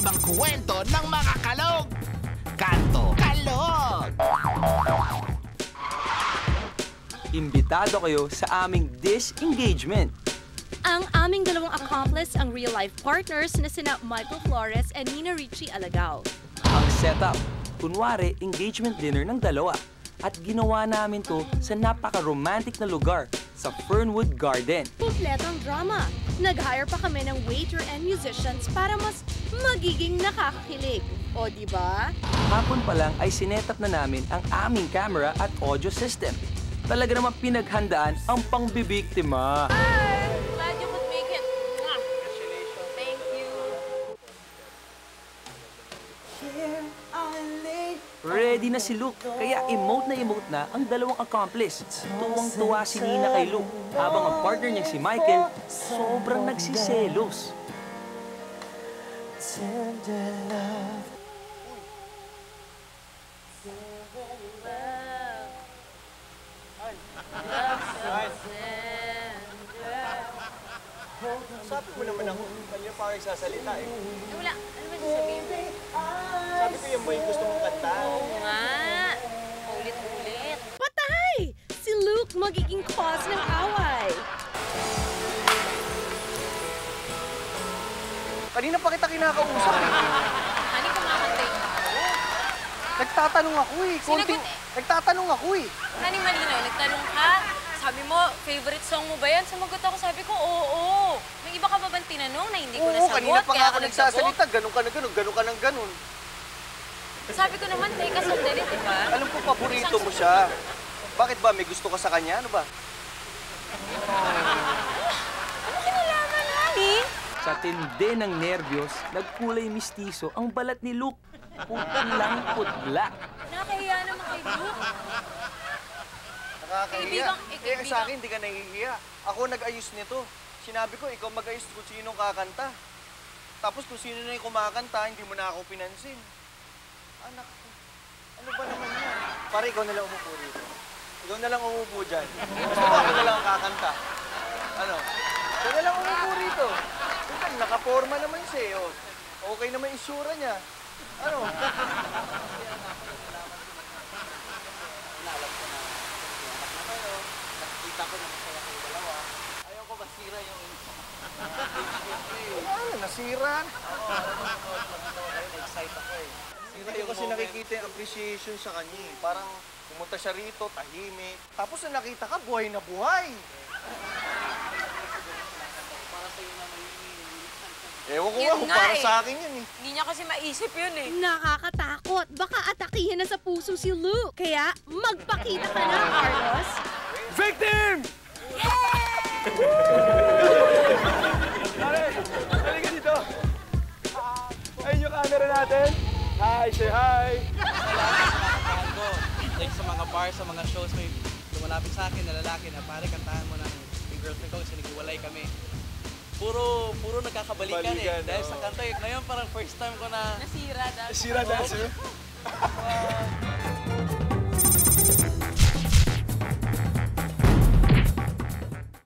ibang kwento ng mga kalog. Kanto, kalog! Imbitado kayo sa aming disengagement. Ang aming dalawang accomplice ang real-life partners na sina Michael Flores and Nina Ricci Alagao. Ang setup, kunwari engagement dinner ng dalawa. At ginawa namin to sa napaka-romantic na lugar, sa Fernwood Garden. Kompletong drama. Nag-hire pa kami ng waiter and musicians para mas magiging nakakakilig. O, di ba? Hapon pa lang ay sinetap na namin ang aming camera at audio system. Talaga naman pinaghandaan ang pangbibiktima. Glad you could make it. Thank you. Ready na si Luke, kaya emote na ang dalawang accomplice. Tuwang-tuwa si Nina kay Luke, habang ang partner niya si Michael, sobrang nagsiselos. Sabi mo naman ako, kanya pa kayo sasalita eh. Wala. Ano ba sasabihin mo? Sabi ko yan ba yung gusto mong kanta? Oo nga. Ulit-ulit. Patay! Si Luke magiging cause ng away. Kanina pa kita kinakausap eh. Hani kumakantay mo? Nagtatanong ako eh. Sinagot Nagtatanong ako eh. Hani malinaw, nagtanong ka. Sabi mo, favorite song mo ba yan? Sumagot ako, sabi ko, oo. May iba ka ba bang tinanong na hindi ko Oo, nasagot? kanina pa kaya nga ako nagsasalita. Ganun ka na ganun, ganun ka ng ganun. Sabi ko naman, teka, sandali, di ba? Alam ko, paborito mo siya. Bakit ba? May gusto ka sa kanya? Ano ba? Ano kinalaman, Hani? Sa tindi ng nerbiyos, nagkulay mistiso ang balat ni Luke. Putlang-putla. Nakahiya naman kay Luke. Nakakahiya. Kaibigang- Sa akin, hindi ka nahihiya. Ako nag-ayos nito. Sinabi ko, ikaw mag-ayos kung sinong kakanta. Tapos kung sino na yung kumakanta, hindi mo na ako pinansin. Anak ko, ano ba naman yan? Pare, ikaw na lang umupo rito. Ikaw na lang umupo dyan. Gusto mo ako na lang ang kakanta. Ano? Ikaw na lang umupo rito. Ito, nakaporma naman siya eh. Oh. Okay naman yung sura niya. Ano? Nakita ko na masaya kayo dalawa. Ayaw ko masira yung ano, nasira? Excited ako eh. Hindi ko kasi nakikita yung appreciation sa kanya eh. Parang pumunta siya rito, tahimik. Tapos na nakita ka, buhay na buhay. Ewan ko Yun kung nga para eh. sa akin yun eh. Hindi niya kasi maisip yun eh. Nakakatakot. Baka atakihin na sa puso si Luke. Kaya magpakita ka na, Carlos. Victim! Pare, halika dito. Ayun yung camera natin. Hi, say hi. Like sa mga bars, sa mga shows, may lumalapit sa akin na lalaki na pare, kantahan mo ng yung girlfriend ko kasi naghiwalay kami. Puro nagkakabalikan Balikan, eh. Dahil sa oo. kanta eh. Ngayon parang first time ko na Nasira dahil. Sira dance, eh.